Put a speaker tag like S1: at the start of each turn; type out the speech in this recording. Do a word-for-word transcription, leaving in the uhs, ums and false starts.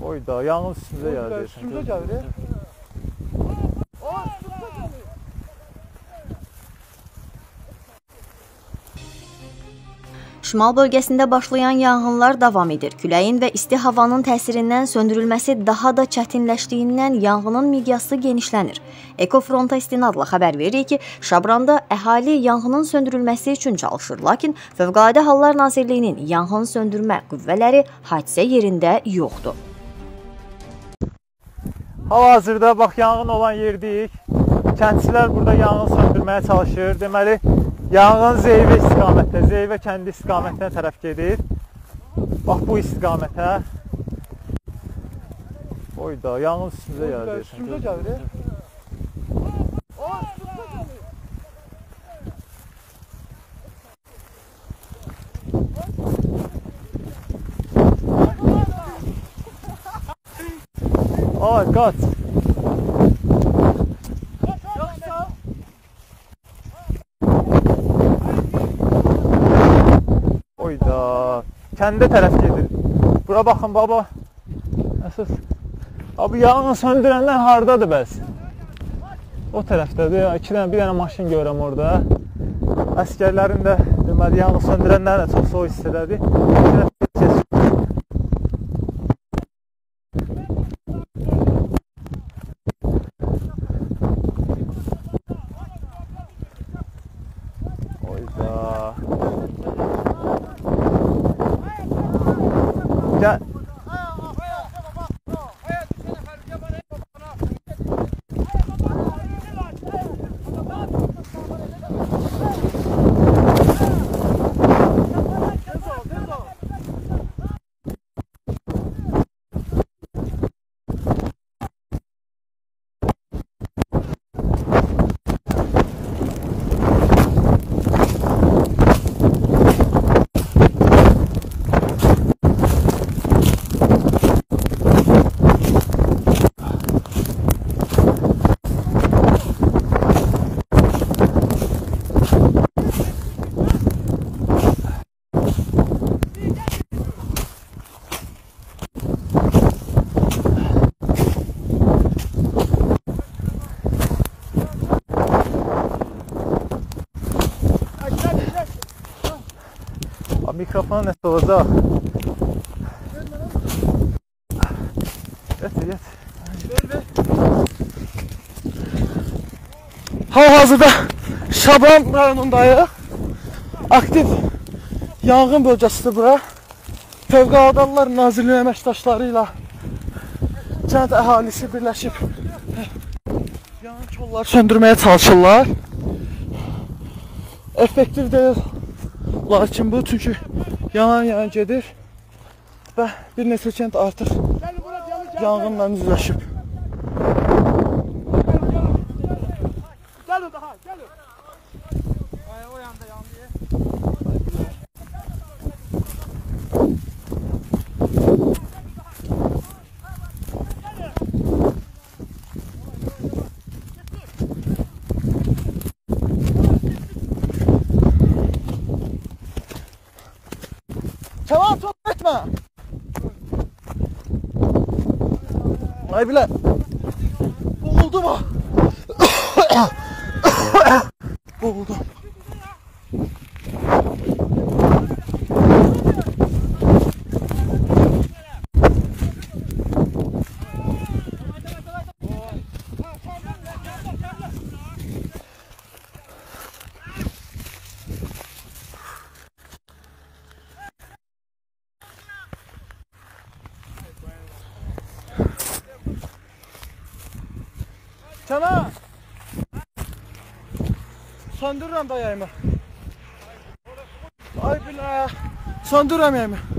S1: Oyda, yağın üstümüzə gəldi.
S2: Üstümüzə gəlir.
S3: Şimal bölgəsində başlayan yanğınlar davam edir. Küləyin və isti havanın təsirindən söndürülməsi daha da çətinləşdiyindən yanğının miqyası genişlənir. Ekofronta istinadla xəbər verir ki, Şabranda əhali yanğının söndürülməsi üçün çalışır, lakin Fövqəladə Hallar Nazirliyinin yanğın söndürmə qüvvələri hadisə yerində yoxdur.
S1: Hal-hazırda bax, yanğın olan yerdəyik. Kəndçilər burada yanğın söndürməyə çalışır. Deməli, yanğın Zeyvə istiqamətdə, Zeyvə kəndi istiqamətinə tərəf gedir. Bax, bu istiqamətə. Oyda, yanğın üstümüzə gəldi.
S2: Üstümüzə gəlir.
S1: Ay, qaç. Oyda, kəndə tərəf gedir. Bura baxın, baba. Əsas. Abi, yanğın söndürənlər hardadır bəs? O tərəfdədir. İki dənə, bir dənə maşın görəm orada. Əskərlərin də, deməli, yanğın söndürənlərin də çox soğuk hissədədir. Gel. Mikrofon nəsə olacaq. Gətir, gətir.
S2: Hal-hazırda Şabran rayonundayıq. Aktiv yanğın bölgəsidir bura. Fövqəladə Hallar Nazirliyi əməkdaşları ilə kənd əhalisi birləşib yanğın kolları söndürməyə çalışırlar. Effektiv deyil. Lakin bu, çünki yanan-yanan gedir və bir neçə kənd artıq yanğınla üzləşib.
S4: Gəlin daha, gəlin. O yanda yandı.
S2: Kemal, çok etme. Ay bile. Boğuldu mu? Boğuldum. Kemal! Söndürürəm da yayımı. Ay bilə! Söndürürəm yayımı.